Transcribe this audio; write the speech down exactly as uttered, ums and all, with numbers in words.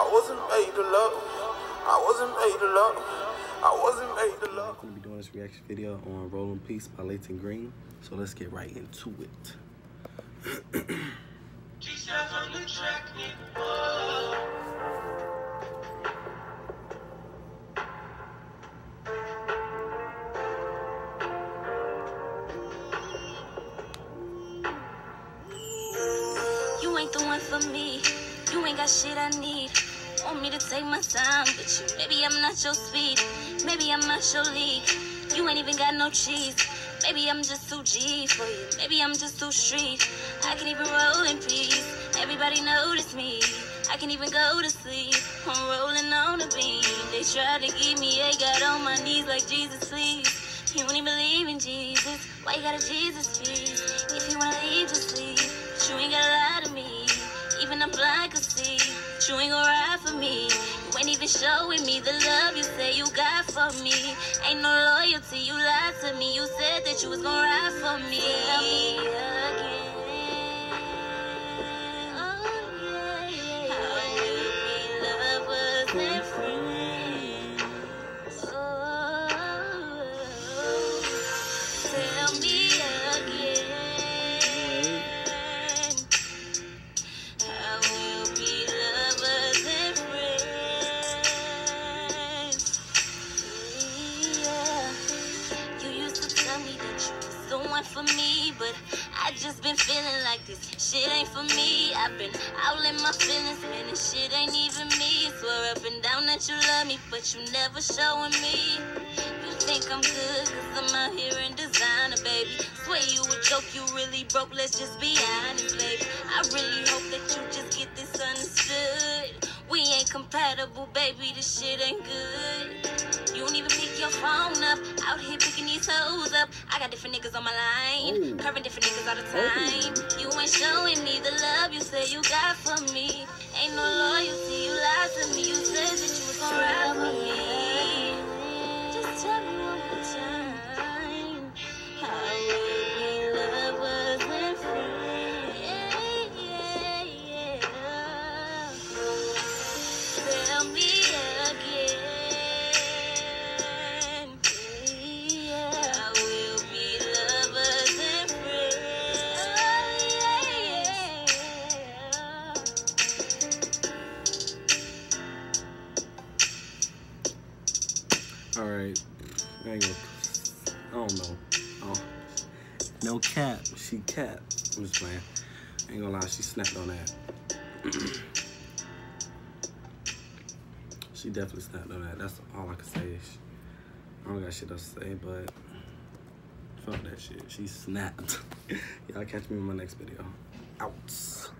wasn't made to love. I wasn't made to love. I wasn't made to love. I'm gonna be doing this reaction video on Rolling Peace by Layton Green. So let's get right into it. You ain't the one for me. You ain't got shit I need. Want me to take my time with you. Maybe I'm not your speed. Maybe I'm not your league. You ain't even got no cheese. Maybe I'm just too G for you. Maybe I'm just too street. I can even roll in peace. Everybody notice me. I can even go to sleep. I'm rolling on a beam. They try to give me a God on my knees like Jesus, please. You don't even believe in Jesus. Why you got a Jesus, please? If you wanna leave, just leave. But you ain't gotta lie to me. Even a blind could see. But you ain't gon' ride for me. You ain't even showing me the love you say you got for me. Ain't no loyalty, you lied to me. You said that you was gon' ride for me. Tell me again. Oh, yeah, yeah. How will we lovers and friends? Oh, tell me again. How will we lovers and friends? Yeah. You used to tell me that you was the one for me, but I just been feeling like this shit ain't for me. I've been out in my feelings, man, this shit ain't even me. Swear up and down that you love me, but you never showing me. You think I'm good, cause I'm out here in designer, baby. Swear you a joke, you really broke, let's just be honest, baby. I really hope that you just get this understood. We ain't compatible, baby, this shit ain't good. You don't even pick your phone up. Out here picking these hoes up. I got different niggas on my line. Ooh. Curving different niggas all the time. You ain't showing me the love you say you got for me. Ain't no loyalty, you lied to me. You said that you was gon' ride for me. Just tell me one more time. How will we lovers and friends? Yeah, yeah, yeah. Tell me again. Yeah. How will we lovers and friends? Oh, yeah. Alright. I ain't gonna, I don't know. Oh, no cap. She cap. I'm just playing. I ain't gonna lie, she snapped on that. She definitely snapped on that. That's all I can say. I don't got shit else to say, but fuck that shit. She snapped. Y'all catch me in my next video. Out.